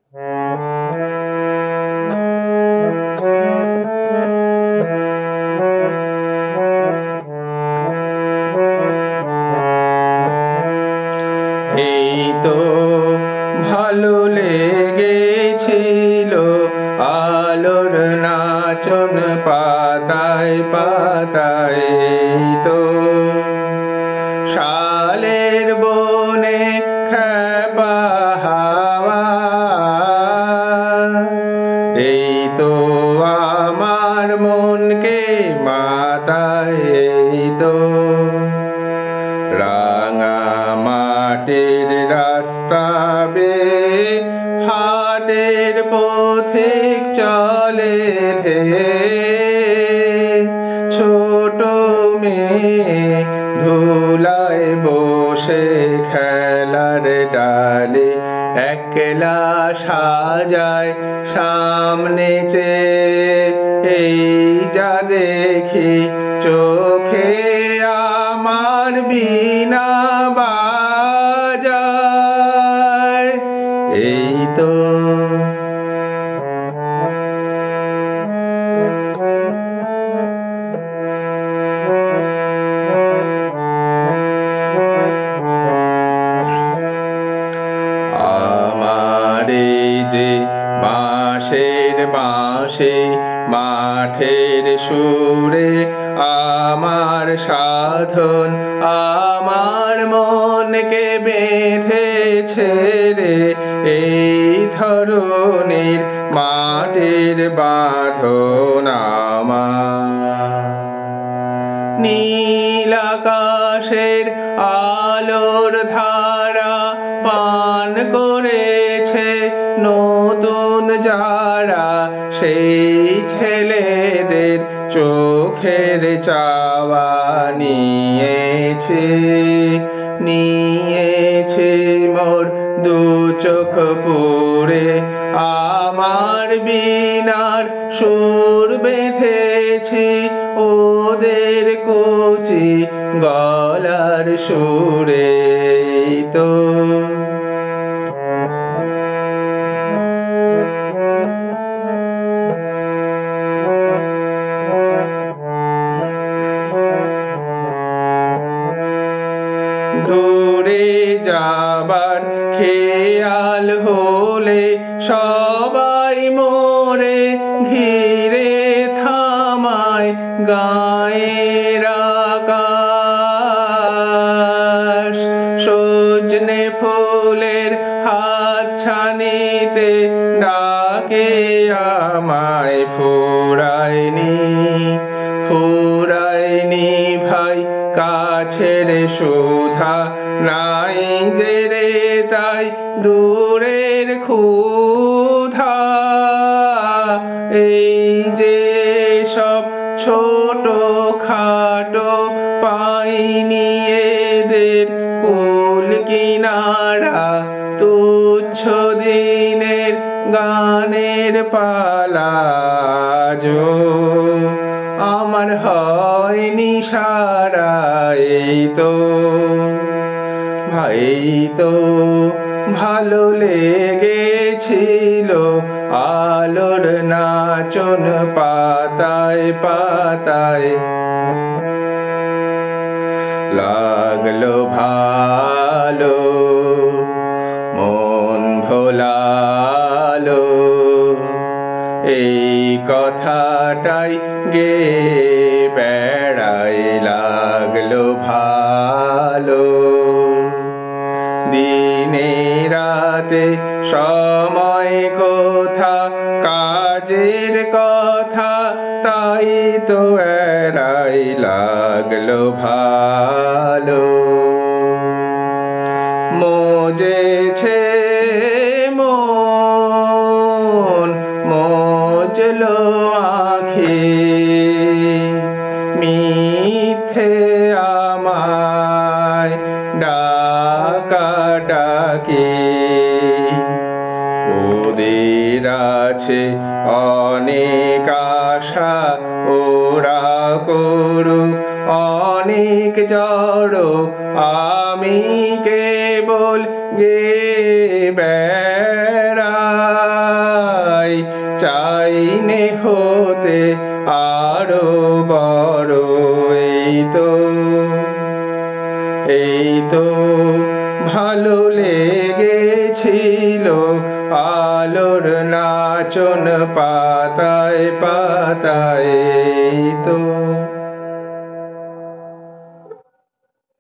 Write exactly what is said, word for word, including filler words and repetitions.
এই তো ভালো লেগেছিল আলোর নাচন পাতায় পাতায়, এই তো শালের বনে খ্যাপা হাওয়া, এই তো আমার মনকে মাতায়, এই তো রাঙা মাটির রাস্তা বেয়ে হাটের পথিক চলে ধেয়ে, ছোট মেয়ে ধুলায় বসে খেলার ডালে একলা সাজায় সামনে চেয়ে, এই যা দেখি চোখে আমার বীণা বাজায়, এই তো আমার এই যে বাঁশের বাঁশি মাঠের সুরে আমার সাধন, আমার মনকে বেঁধেছে রে এই ধরনের মাটির বাঁধন আমার। নীল আকাশের আলোর ধারা পান করেছে নতুন যারা, সেই ছেলেদের চোখের চাওয়া নিয়েছে নিয়েছে মোর দু চোখ পুরে, আমার বীণার সুর বেঁধেছি ওদের কচি গলার সুরে, তো দূরে যাবার খেয়াল হলে সবাই মোরে ঘিরে থামায় গায়ের আকাশ, সজনে ফুলের হাত ছানিতে ডাকে আমায় ফুরায়নি ফুরায়নি ভাই কাছের সুধা নাই যে রে, তাই দূরের ক্ষুধা, এই যে সব ছোট খাটো পাইনি এদের কুল কিনারা, তুচ্ছ দিনের গানের পালা যো আমার হয়নি সারা, এই তো ভাই তো ভালো লেগেছিল আলোর নাচন পাতায় পাতায়, লাগলো ভালো মন ভোলালো এই কথাটাই গে বেড়াই, লাগলো ভালো দিনে রাতে সময় কোথা কাজের কথা, তাই তো এড়াই, লাগলো ভালো মজেছে মন মজলো আঁখি, মিথ্যে আমায় ডাকা ডাকি, ওদের আছে অনেক আশা ওরা করুক অনেক জড়, আমি কেবল গে বেড়া। চাইনে হতে আরো বড়। এই তো এই তো ভালো লেগেছিল আলোর নাচন পাতায় পাতায়। এই তো